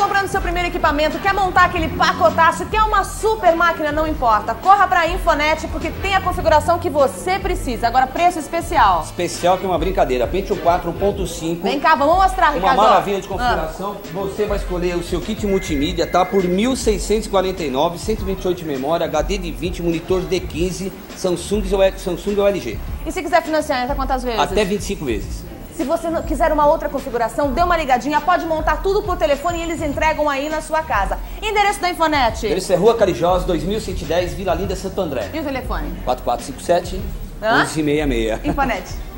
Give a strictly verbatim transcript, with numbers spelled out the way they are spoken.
comprando seu primeiro equipamento, quer montar aquele pacotaço, quer uma super máquina, não importa. Corra pra Infonet, porque tem a configuração que você precisa. Agora, preço especial. Especial que é uma brincadeira. Pentium quatro um ponto cinco. Vem cá, vamos mostrar, Uma Ricardo. maravilha de configuração. Ah. Você vai escolher o seu kit multimídia, tá? Por mil seiscentos e quarenta e nove, cento e vinte e oito de memória, H D de vinte, monitor D quinze, Samsung, Samsung ou L G. E se quiser financiar, até quantas vezes? Até vinte e cinco vezes. Se você quiser uma outra configuração, dê uma ligadinha, pode montar tudo por telefone e eles entregam aí na sua casa. Endereço da Infonet? Endereço é Rua Carijós, dois mil cento e dez, Vila Linda, Santo André. E o telefone? quatro quatro cinco sete, um um seis seis. Infonet.